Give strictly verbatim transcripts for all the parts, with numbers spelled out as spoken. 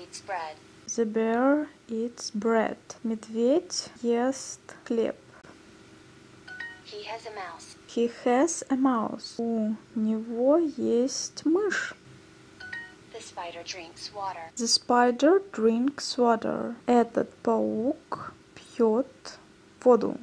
eats bread. The bear eats bread. Медведь ест хлеб. He has a mouse. He has a mouse. У него есть мышь. The spider drinks water. The spider drinks water. Этот паук пьет воду.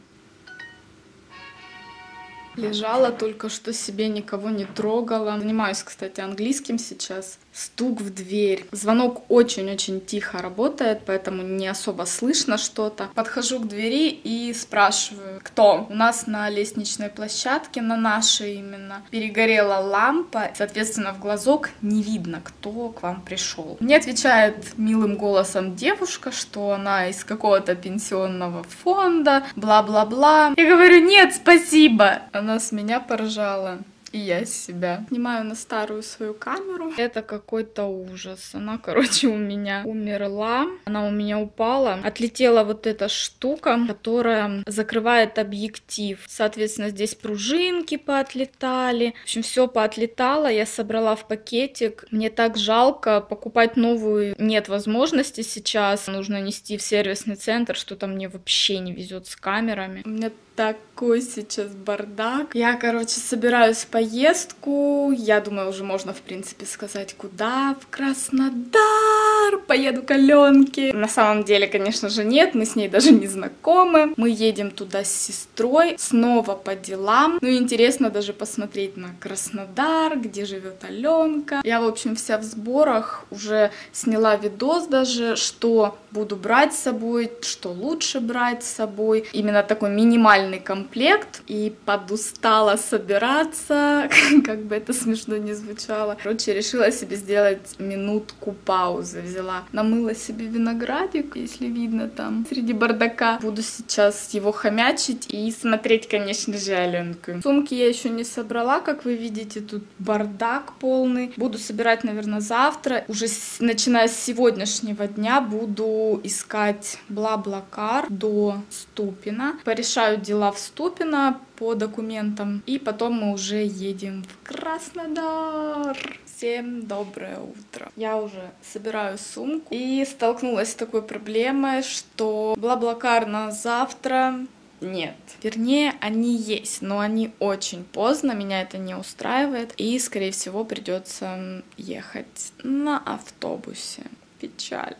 Лежала только что себе, никого не трогала. Занимаюсь, кстати, английским сейчас. Стук в дверь. Звонок очень-очень тихо работает, поэтому не особо слышно что-то. Подхожу к двери и спрашиваю, кто? У нас на лестничной площадке, на нашей именно, перегорела лампа. Соответственно, в глазок не видно, кто к вам пришел. Мне отвечает милым голосом девушка, что она из какого-то пенсионного фонда, бла-бла-бла. Я говорю, нет, спасибо. Она с меня поржала. И я с себя. Снимаю на старую свою камеру. Это какой-то ужас. Она, короче, у меня умерла. Она у меня упала. Отлетела вот эта штука, которая закрывает объектив. Соответственно, здесь пружинки поотлетали. В общем, все поотлетало. Я собрала в пакетик. Мне так жалко. Покупать новую нет возможности сейчас. Нужно нести в сервисный центр. Что-то мне вообще не везет с камерами. У меня такой сейчас бардак. Я, короче, собираюсь в поездку. Я думаю, уже можно, в принципе, сказать, куда. В Краснодар. Поеду к Аленке. На самом деле, конечно же, нет. Мы с ней даже не знакомы. Мы едем туда с сестрой. Снова по делам. Ну, интересно даже посмотреть на Краснодар, где живет Аленка. Я, в общем, вся в сборах. Уже сняла видос даже, что буду брать с собой, что лучше брать с собой. Именно такой минимальный комплект, и подустала собираться, как бы это смешно не звучало. Короче, решила себе сделать минутку паузы. Взяла, намыла себе виноградик, если видно там, среди бардака. Буду сейчас его хомячить и смотреть, конечно же, Аленку. Сумки я еще не собрала, как вы видите, тут бардак полный. Буду собирать, наверное, завтра. Уже с, начиная с сегодняшнего дня буду искать Бла-Блакар до Ступино. Порешаю дела в Ступино по документам, и потом мы уже едем в Краснодар. Всем доброе утро. Я уже собираю сумку и столкнулась с такой проблемой, что Бла-Блакар на завтра нет. Вернее, они есть, но они очень поздно, меня это не устраивает, и, скорее всего, придется ехать на автобусе. Печаль.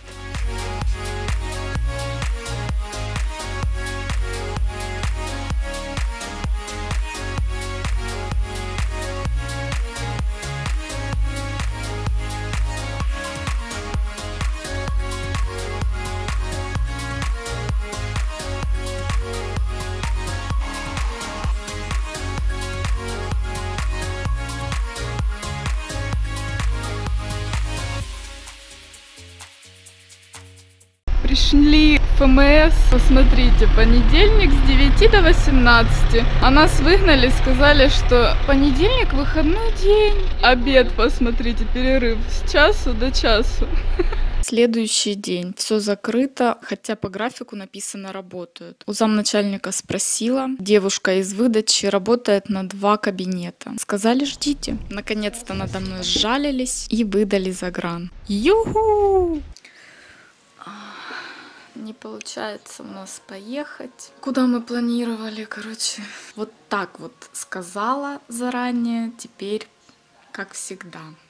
Пришли в ФМС, посмотрите, понедельник с девяти до восемнадцати. А нас выгнали, сказали, что понедельник выходной день. Обед, посмотрите, перерыв с часу до часу. Следующий день. Все закрыто, хотя по графику написано «работают». У замначальника спросила. Девушка из выдачи работает на два кабинета. Сказали «ждите». Наконец-то надо мной сжалились и выдали загран. Юху! Не получается у нас поехать. Куда мы планировали, короче. Вот так вот сказала заранее, теперь как всегда.